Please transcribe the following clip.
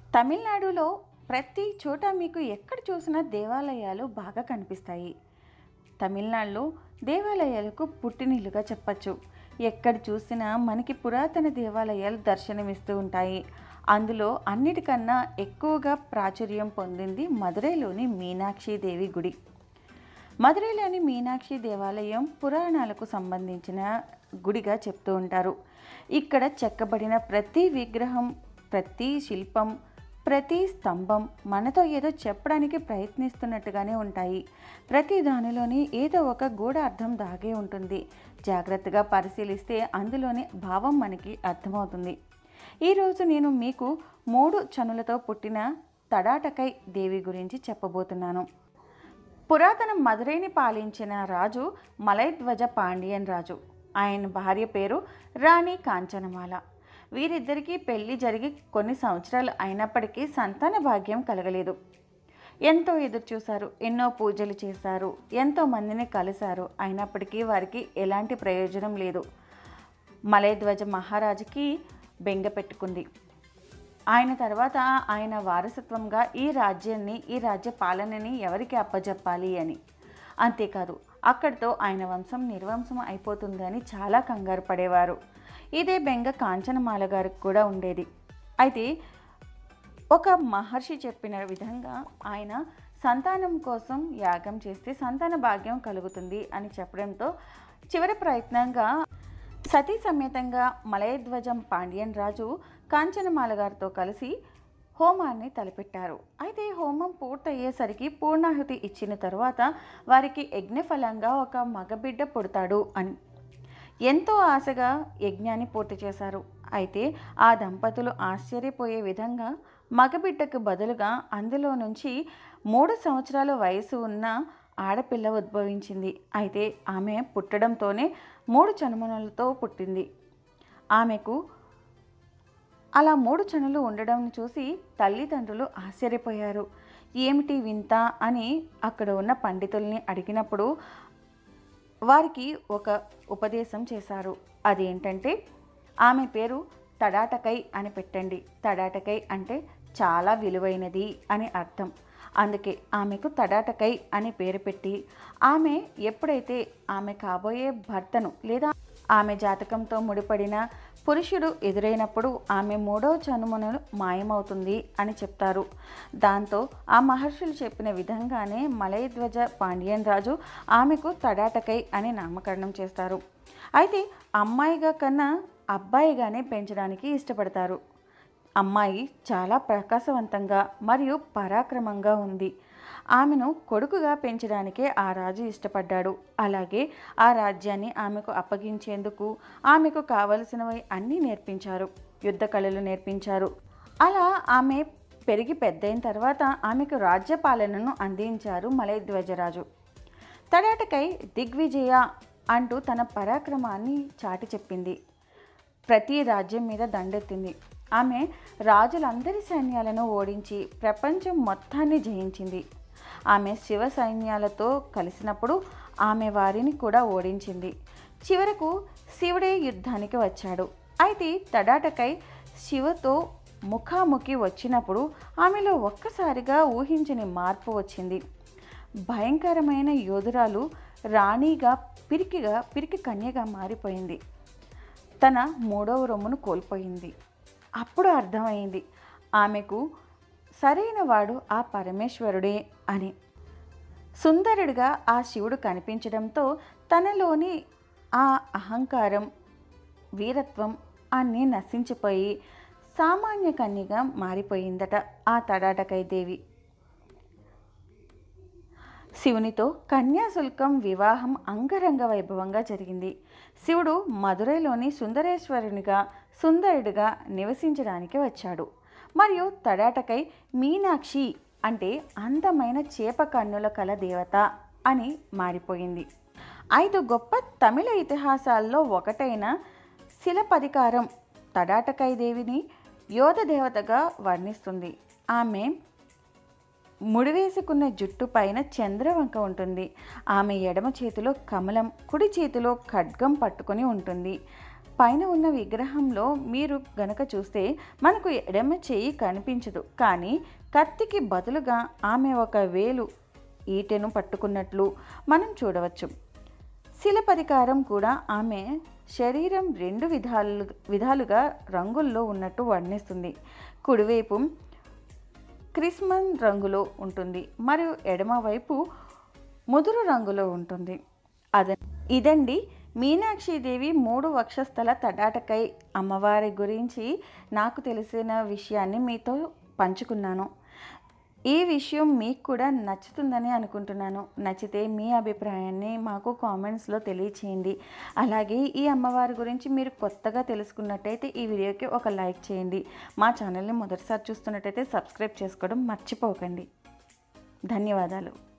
తమిళనాడులో ప్రతి చోట మీకు ఎక్కడ చూసినా దేవాలయాలు బాగా కనిపిస్తాయి. తమిళనాడులో దేవాలయాలకు పుట్టినిల్లుగా చెప్పచ్చు. ఎక్కడ చూసినా మనకి పురాతన దేవాలయాలు దర్శనమిస్తూ ఉంటాయి. అందులో అన్నిటికన్నా ఎక్కువగా ప్రాచుర్యం పొందింది మదురైలోని మీనాక్షి దేవి గుడి. మదురైలోని మీనాక్షి దేవాలయం పురాణాలకు సంబంధించిన గుడిగా చెప్తూ ఉంటారు. ఇక్కడ చెక్కబడిన ప్రతి విగ్రహం, ప్రతి శిల్పం, ప్రతి స్తంభం మనతో ఏదో చెప్పడానికి ప్రయత్నిస్తున్నట్టుగానే ఉంటాయి. ప్రతి దానిలోని ఏదో ఒక గూఢ అర్థం దాగే ఉంటుంది. జాగ్రత్తగా పరిశీలిస్తే అందులోని భావం మనకి అర్థమవుతుంది. ఈరోజు నేను మీకు 3 చనులతో పుట్టిన తడాటకై దేవి గురించి చెప్పబోతున్నాను. పురాతన మదురైని పాలించిన రాజు మలయధ్వజ పాండ్యన్ రాజు. ఆయన భార్య పేరు రాణి కాంచనమాల. వీరిద్దరికీ పెళ్లి జరిగి కొన్ని సంవత్సరాలు అయినప్పటికీ సంతాన భాగ్యం కలగలేదు. ఎంతో ఎదురు చూశారు, ఎన్నో పూజలు చేశారు, ఎంతో మందిని కలిశారు. అయినప్పటికీ వారికి ఎలాంటి ప్రయోజనం లేదు. మలయధ్వజ మహారాజుకి బెంగ పెట్టుకుంది. ఆయన తర్వాత ఆయన వారసత్వంగా ఈ రాజ్య పాలనని ఎవరికి అప్పజెప్పాలి అని. అంతేకాదు, అక్కడితో ఆయన వంశం నిర్వంశం అయిపోతుందని చాలా కంగారు పడేవారు. ఇదే బెంగ కాంచనమాల గారికి కూడా ఉండేది. అయితే ఒక మహర్షి చెప్పిన విధంగా ఆయన సంతానం కోసం యాగం చేస్తే సంతాన భాగ్యం కలుగుతుంది అని చెప్పడంతో చివరి ప్రయత్నంగా సతీ సమేతంగా మలయధ్వజం పాండ్యన్ రాజు కాంచనమాల గారితో కలిసి హోమాన్ని తలపెట్టారు. అయితే హోమం పూర్తయ్యేసరికి పూర్ణాహుతి ఇచ్చిన తరువాత వారికి యజ్ఞఫలంగా ఒక మగబిడ్డ పుడతాడు అని ఎంతో ఆశగా యజ్ఞాన్ని పూర్తి చేశారు. అయితే ఆ దంపతులు ఆశ్చర్యపోయే విధంగా మగబిడ్డకు బదులుగా అందులో నుంచి 3 సంవత్సరాల వయసు ఉన్న ఆడపిల్ల ఉద్భవించింది. అయితే ఆమె పుట్టడంతోనే 3 చనుమొనలతో పుట్టింది. ఆమెకు అలా 3 చనులు ఉండడం చూసి తల్లిదండ్రులు ఆశ్చర్యపోయారు. ఏమిటి వింత అని అక్కడ ఉన్న పండితుల్ని అడిగినప్పుడు వారికి ఒక ఉపదేశం చేశారు. అదేంటంటే, ఆమె పేరు తడాటకై అని పెట్టండి. తడాటకై అంటే చాలా విలువైనది అని అర్థం. అందుకే ఆమెకు తడాటకై అని పేరు పెట్టి ఆమె ఎప్పుడైతే ఆమె కాబోయే భర్తను లేదా ఆమె జాతకంతో ముడిపడిన పురుషుడు ఎదురైనప్పుడు ఆమె 3వ చనుమొనలు మాయమవుతుంది అని చెప్తారు. దాంతో ఆ మహర్షులు చెప్పిన విధంగానే మలయధ్వజ పాండ్యన్ రాజు ఆమెకు తడాటకై అని నామకరణం చేస్తారు. అయితే అమ్మాయిగా కన్నా అబ్బాయిగానే పెంచడానికి ఇష్టపడతారు. అమ్మాయి చాలా ప్రకాశవంతంగా మరియు పరాక్రమంగా ఉంది. ఆమెను కొడుకుగా పెంచడానికే ఆ రాజు ఇష్టపడ్డాడు. అలాగే ఆ రాజ్యాన్ని ఆమెకు అప్పగించేందుకు ఆమెకు కావలసినవి అన్నీ నేర్పించారు. యుద్ధ కళలు నేర్పించారు. అలా ఆమె పెరిగి పెద్దయిన తర్వాత ఆమెకు రాజ్య పాలనను అందించారు మలయధ్వజరాజు. తడాటకై దిగ్విజయ అంటూ తన పరాక్రమాన్ని చాటి చెప్పింది. ప్రతి రాజ్యం మీద దండెత్తింది. ఆమె రాజులందరి సైన్యాలను ఓడించి ప్రపంచం మొత్తాన్ని జయించింది. ఆమె శివ సైన్యాలతో కలిసినప్పుడు ఆమె వారిని కూడా ఓడించింది. చివరకు శివుడే యుద్ధానికి వచ్చాడు. అయితే తడాటకై శివతో ముఖాముఖి వచ్చినప్పుడు ఆమెలో ఒక్కసారిగా ఊహించని మార్పు వచ్చింది. భయంకరమైన యోధురాలు రాణిగా పిరికి కన్యగా మారిపోయింది. తన 3వ రొమ్మును కోల్పోయింది. అప్పుడు అర్థమైంది ఆమెకు సరైన వాడు ఆ పరమేశ్వరుడే అని. సుందరుడిగా ఆ శివుడు కనిపించడంతో తనలోని ఆ అహంకారం, వీరత్వం అన్నీ నశించిపోయి సామాన్య కన్యగా మారిపోయిందట ఆ తడాటకై దేవి. శివునితో కన్యాశుల్కం వివాహం అంగరంగ వైభవంగా జరిగింది. శివుడు మదురైలోని సుందరుడిగా నివసించడానికి వచ్చాడు. మరియు తడాటకై మీనాక్షి అంటే అందమైన చేప కన్నుల కల దేవత అని మారిపోయింది. 5 గొప్ప తమిళ ఇతిహాసాల్లో ఒకటైన శిలపదికారం తడాటకై దేవిని యోధ దేవతగా వర్ణిస్తుంది. ఆమె ముడివేసుకున్న జుట్టు పైన చంద్రవంక ఉంటుంది. ఆమె ఎడమ చేతిలో కమలం, కుడి చేతిలో ఖడ్గం పట్టుకొని ఉంటుంది. పైన ఉన్న విగ్రహంలో మీరు గనక చూస్తే మనకు ఎడమ చేయి కనిపించదు, కానీ కత్తికి బదులుగా ఆమె ఒక వేలు ఈటెను పట్టుకున్నట్లు మనం చూడవచ్చు. శిలపరికారం కూడా ఆమె శరీరం రెండు విధాలుగా రంగుల్లో ఉన్నట్టు వర్ణిస్తుంది. కుడివైపు క్రిస్మన్ రంగులో ఉంటుంది మరియు ఎడమవైపు ముదురు రంగులో ఉంటుంది. ఇదండి మీనాక్షిదేవి 3 వక్షస్థల తటాటకై అమ్మవారి గురించి నాకు తెలిసిన విషయాన్ని మీతో పంచుకున్నాను. ఈ విషయం మీకు కూడా నచ్చుతుందని అనుకుంటున్నాను. నచ్చితే మీ అభిప్రాయాన్ని మాకు కామెంట్స్లో తెలియచేయండి. అలాగే ఈ అమ్మవారి గురించి మీరు కొత్తగా తెలుసుకున్నట్టయితే ఈ వీడియోకి ఒక లైక్ చేయండి. మా ఛానల్ని మొదటిసారి చూస్తున్నట్టయితే సబ్స్క్రైబ్ చేసుకోవడం మర్చిపోకండి. ధన్యవాదాలు.